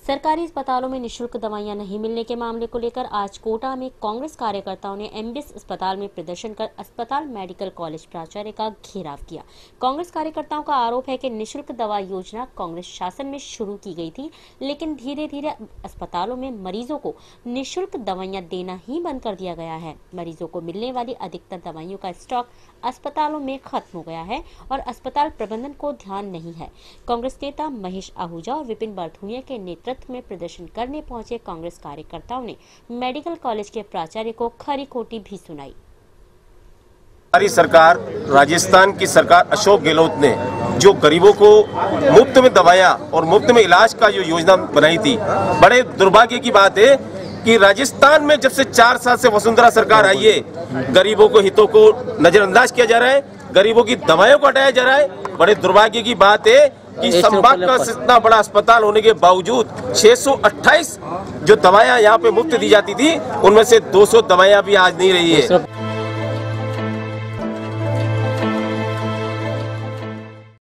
सरकारी अस्पतालों में निःशुल्क दवाइयां नहीं मिलने के मामले को लेकर आज कोटा में कांग्रेस कार्यकर्ताओं ने एमबीएस अस्पताल में प्रदर्शन कर अस्पताल मेडिकल कॉलेज प्राचार्य का घेराव किया। कांग्रेस कार्यकर्ताओं का आरोप है कि निःशुल्क दवा योजना कांग्रेस शासन में शुरू की गई थी, लेकिन धीरे धीरे अस्पतालों में मरीजों को निःशुल्क दवाइयां देना ही बंद कर दिया गया है। मरीजों को मिलने वाली अधिकतर दवाइयों का स्टॉक अस्पतालों में खत्म हो गया है और अस्पताल प्रबंधन को ध्यान नहीं है। कांग्रेस नेता महेश आहूजा और विपिन बारथुनिया के नेतृत्व में प्रदर्शन करने पहुंचे कांग्रेस कार्यकर्ताओं ने मेडिकल कॉलेज के प्राचार्य को खरी खोटी भी सुनाई। हमारी सरकार, राजस्थान की सरकार अशोक गहलोत ने जो गरीबों को मुफ्त में दवाइयां और मुफ्त में इलाज का जो योजना बनाई थी, बड़े दुर्भाग्य की बात है कि राजस्थान में जब से 4 साल से वसुंधरा सरकार आई है, गरीबों को हितों को नजरअंदाज किया जा रहा है, गरीबों की दवाइयों को हटाया जा रहा है। बड़े दुर्भाग्य की बात है कि संभाग का इतना बड़ा अस्पताल होने के बावजूद 628 जो दवाइयां यहाँ पे मुफ्त दी जाती थी, उनमें से 200 दवाइयां भी आज नहीं रही है।